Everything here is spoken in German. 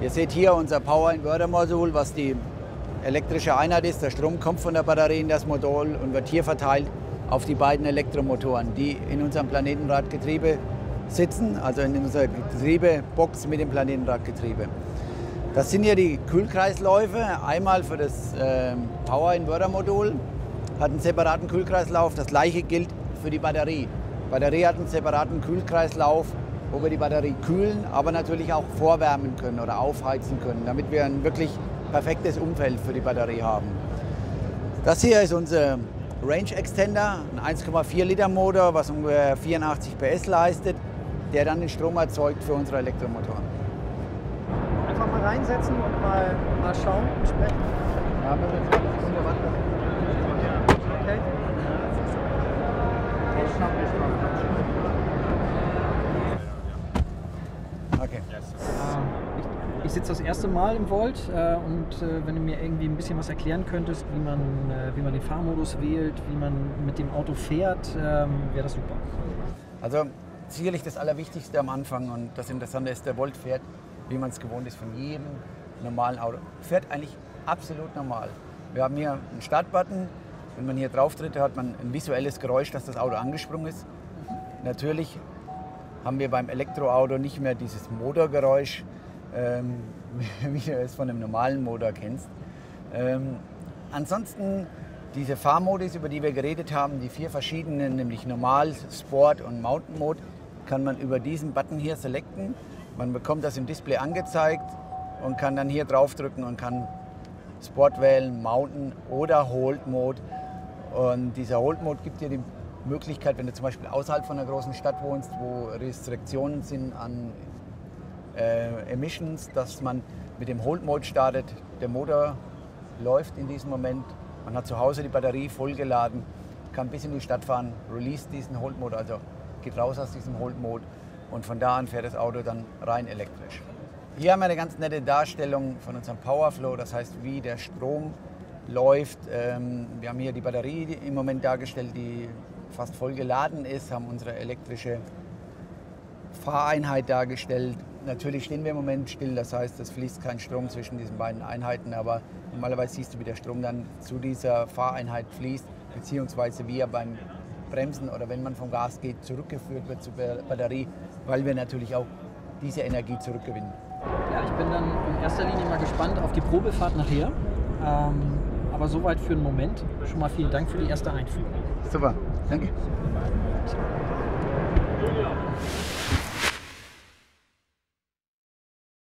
Ihr seht hier unser Power-Inverter-Modul, was die elektrische Einheit ist. Der Strom kommt von der Batterie in das Modul und wird hier verteilt auf die beiden Elektromotoren, die in unserem Planetenradgetriebe sitzen, also in unserer Getriebebox mit dem Planetenradgetriebe. Das sind hier die Kühlkreisläufe. Einmal für das Power-Inverter-Modul hat einen separaten Kühlkreislauf. Das gleiche gilt für die Batterie. Die Batterie hat einen separaten Kühlkreislauf, wo wir die Batterie kühlen, aber natürlich auch vorwärmen können oder aufheizen können, damit wir ein wirklich perfektes Umfeld für die Batterie haben. Das hier ist unser Range Extender, ein 1,4 Liter Motor, was ungefähr 84 PS leistet, der dann den Strom erzeugt für unsere Elektromotoren. Einfach mal reinsetzen und mal schauen und sprechen. Ja, bitte. Okay. Okay. Ich sitze das erste Mal im Volt und wenn du mir irgendwie ein bisschen was erklären könntest, wie man den Fahrmodus wählt, wie man mit dem Auto fährt, wäre das super. Also sicherlich das Allerwichtigste am Anfang und das Interessante ist, der Volt fährt, wie man es gewohnt ist von jedem normalen Auto. Fährt eigentlich absolut normal. Wir haben hier einen Startbutton. Wenn man hier drauf tritt, hat man ein visuelles Geräusch, dass das Auto angesprungen ist. Natürlich haben wir beim Elektroauto nicht mehr dieses Motorgeräusch, wie du es von einem normalen Motor kennst. Ansonsten diese Fahrmodis, über die wir geredet haben, die 4 verschiedenen, nämlich Normal, Sport und Mountain Mode, kann man über diesen Button hier selecten. Man bekommt das im Display angezeigt und kann dann hier draufdrücken und kann Sport wählen, Mountain oder Hold Mode. Und dieser Hold Mode gibt dir die Möglichkeit, wenn du zum Beispiel außerhalb von einer großen Stadt wohnst, wo Restriktionen sind an Emissions, dass man mit dem Hold Mode startet. Der Motor läuft in diesem Moment. Man hat zu Hause die Batterie vollgeladen, kann bis in die Stadt fahren, release diesen Hold Mode, also geht raus aus diesem Hold Mode und von da an fährt das Auto dann rein elektrisch. Hier haben wir eine ganz nette Darstellung von unserem Powerflow, das heißt, wie der Strom läuft. Wir haben hier die Batterie im Moment dargestellt, die fast voll geladen ist, haben unsere elektrische Fahreinheit dargestellt. Natürlich stehen wir im Moment still, das heißt, es fließt kein Strom zwischen diesen beiden Einheiten, aber normalerweise siehst du, wie der Strom dann zu dieser Fahreinheit fließt, beziehungsweise wie er beim Bremsen oder wenn man vom Gas geht, zurückgeführt wird zur Batterie, weil wir natürlich auch diese Energie zurückgewinnen. Ja, ich bin dann in erster Linie mal gespannt auf die Probefahrt nachher. Aber soweit für den Moment. Schon mal vielen Dank für die erste Einführung. Super, danke.